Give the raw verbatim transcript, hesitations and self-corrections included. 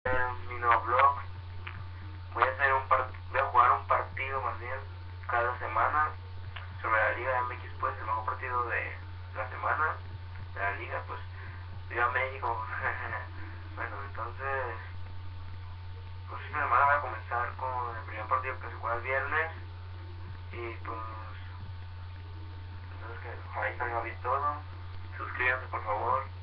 En mi nuevo blog voy a hacer un part voy a jugar un partido más bien cada semana sobre la Liga M X, pues el mejor partido de la semana de la liga, pues viva México. Bueno, entonces pues esta semana voy a comenzar con el primer partido que se juega el viernes y pues entonces que ojalá y salga bien todo. Suscríbanse por favor.